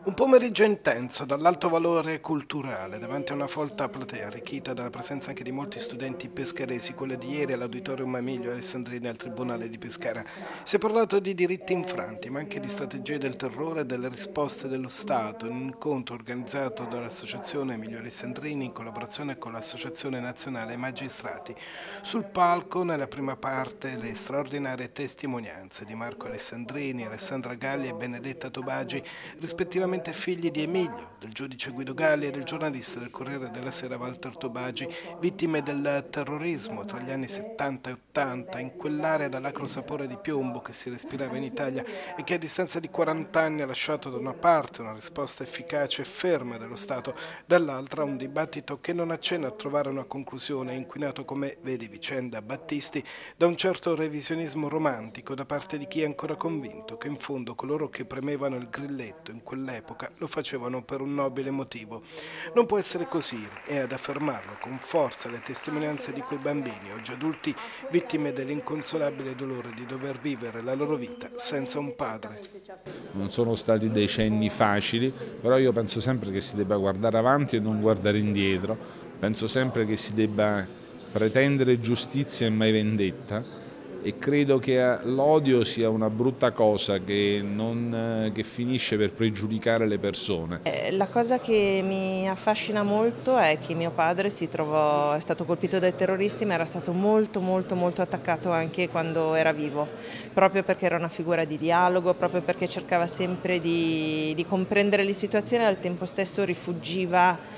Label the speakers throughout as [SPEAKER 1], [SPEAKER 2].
[SPEAKER 1] Un pomeriggio intenso dall'alto valore culturale, davanti a una folta platea arricchita dalla presenza anche di molti studenti pescaresi, quella di ieri all'Auditorium Emilio Alessandrini al Tribunale di Pescara. Si è parlato di diritti infranti, ma anche di strategie del terrore e delle risposte dello Stato, in un incontro organizzato dall'Associazione Emilio Alessandrini in collaborazione con l'Associazione Nazionale Magistrati. Sul palco, nella prima parte, le straordinarie testimonianze di Marco Alessandrini, Alessandra Galli e Benedetta Tobagi, rispettivamente figli di Emilio, del giudice Guido Galli e del giornalista del Corriere della Sera Walter Tobagi, vittime del terrorismo tra gli anni 70 e 80, in quell'area dall'acro sapore di piombo che si respirava in Italia e che a distanza di 40 anni ha lasciato da una parte una risposta efficace e ferma dello Stato, dall'altra un dibattito che non accenna a trovare una conclusione, inquinato come, vedi vicenda Battisti, da un certo revisionismo romantico da parte di chi è ancora convinto che in fondo coloro che premevano il grilletto in quell'epoca lo facevano per un nobile motivo. Non può essere così e ad affermarlo con forza le testimonianze di quei bambini, oggi adulti, vittime dell'inconsolabile dolore di dover vivere la loro vita senza un padre.
[SPEAKER 2] Non sono stati decenni facili, però io penso sempre che si debba guardare avanti e non guardare indietro, penso sempre che si debba pretendere giustizia e mai vendetta e credo che l'odio sia una brutta cosa che finisce per pregiudicare le persone.
[SPEAKER 3] La cosa che mi affascina molto è che mio padre è stato colpito dai terroristi, ma era stato molto attaccato anche quando era vivo, proprio perché era una figura di dialogo, proprio perché cercava sempre di comprendere le situazioni e al tempo stesso rifuggiva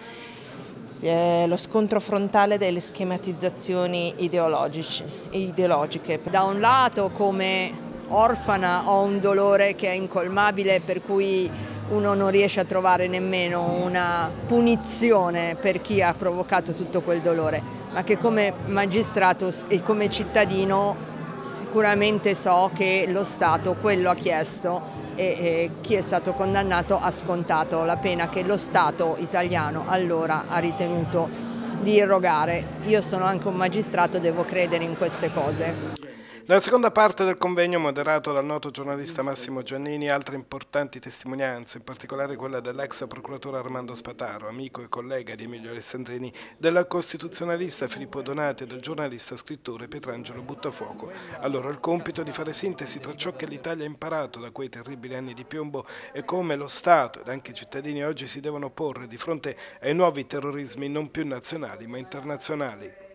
[SPEAKER 3] lo scontro frontale delle schematizzazioni ideologiche.
[SPEAKER 4] Da un lato, come orfana, ho un dolore che è incolmabile, per cui uno non riesce a trovare nemmeno una punizione per chi ha provocato tutto quel dolore, ma che come magistrato e come cittadino sicuramente so che lo Stato quello ha chiesto e chi è stato condannato ha scontato la pena che lo Stato italiano allora ha ritenuto di irrogare. Io sono anche un magistrato, devo credere in queste cose.
[SPEAKER 1] Nella seconda parte del convegno, moderato dal noto giornalista Massimo Giannini, altre importanti testimonianze, in particolare quella dell'ex procuratore Armando Spataro, amico e collega di Emilio Alessandrini, del costituzionalista Filippo Donati e del giornalista scrittore Pietrangelo Buttafuoco. Allora il compito di fare sintesi tra ciò che l'Italia ha imparato da quei terribili anni di piombo e come lo Stato ed anche i cittadini oggi si devono porre di fronte ai nuovi terrorismi non più nazionali ma internazionali.